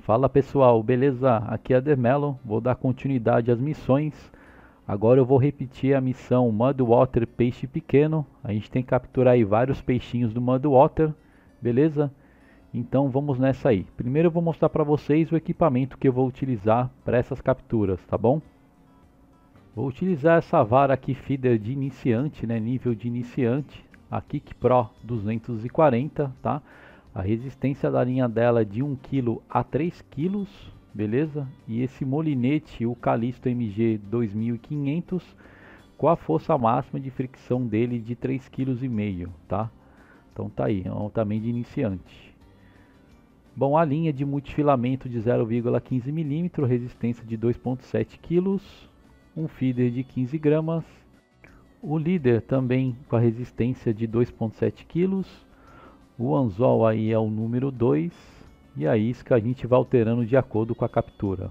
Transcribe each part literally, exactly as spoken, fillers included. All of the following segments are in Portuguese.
Fala pessoal, beleza? Aqui é Dermelo, vou dar continuidade às missões. Agora eu vou repetir a missão Mudwater Peixe Pequeno. A gente tem que capturar aí vários peixinhos do Mudwater, beleza? Então vamos nessa aí. Primeiro eu vou mostrar para vocês o equipamento que eu vou utilizar para essas capturas, tá bom? Vou utilizar essa vara aqui feeder de iniciante, né? Nível de iniciante, a Kick Pro duzentos e quarenta, tá? A resistência da linha dela é de um quilo a três quilos, beleza? E esse molinete, o Callisto M G dois mil e quinhentos, com a força máxima de fricção dele de três vírgula cinco quilos, tá? Então tá aí, é um tamanho de iniciante. Bom, a linha de multifilamento de zero vírgula quinze milímetros, resistência de dois vírgula sete quilos, um feeder de quinze gramas, o líder também com a resistência de dois vírgula sete quilos, o anzol aí é o número dois e a isca a gente vai alterando de acordo com a captura.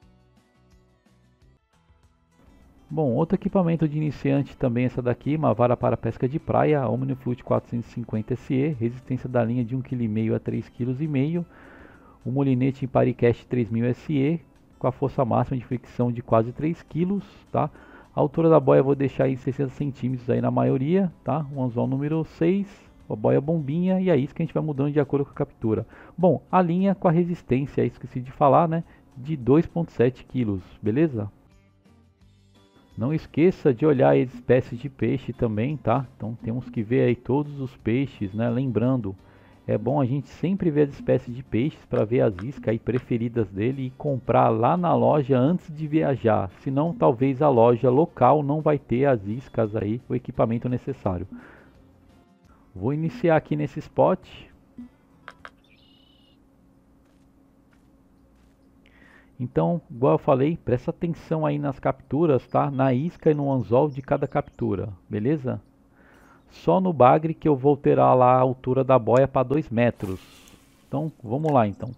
Bom, outro equipamento de iniciante também essa daqui, uma vara para pesca de praia, Omniflute quatrocentos e cinquenta S E, resistência da linha de um vírgula cinco kg a três vírgula cinco kg, o molinete em Paricast três mil S E, com a força máxima de fricção de quase três quilos, tá? A altura da boia eu vou deixar em sessenta centímetros aí na maioria, tá? O anzol número seis, a boia bombinha e a isca a gente vai mudando de acordo com a captura. Bom, a linha com a resistência, esqueci de falar, né? De dois vírgula sete quilos, beleza? Não esqueça de olhar as espécies de peixe também, tá? Então temos que ver aí todos os peixes, né? Lembrando, é bom a gente sempre ver as espécies de peixes para ver as iscas aí preferidas dele e comprar lá na loja antes de viajar. Senão talvez a loja local não vai ter as iscas aí, o equipamento necessário. Vou iniciar aqui nesse spot. Então, igual eu falei, presta atenção aí nas capturas, tá? Na isca e no anzol de cada captura, beleza? Só no bagre que eu vou alterar lá a altura da boia para dois metros. Então, vamos lá então.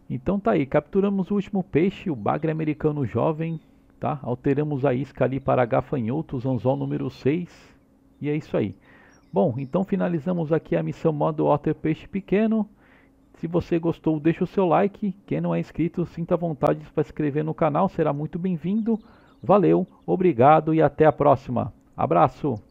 Então tá aí, capturamos o último peixe, o bagre americano jovem, tá? Alteramos a isca ali para gafanhotos, anzol número seis, e é isso aí. Bom, então finalizamos aqui a missão modo Otter Peixe Pequeno. Se você gostou, deixa o seu like. Quem não é inscrito, sinta vontade para se inscrever no canal, será muito bem-vindo. Valeu, obrigado e até a próxima. Abraço!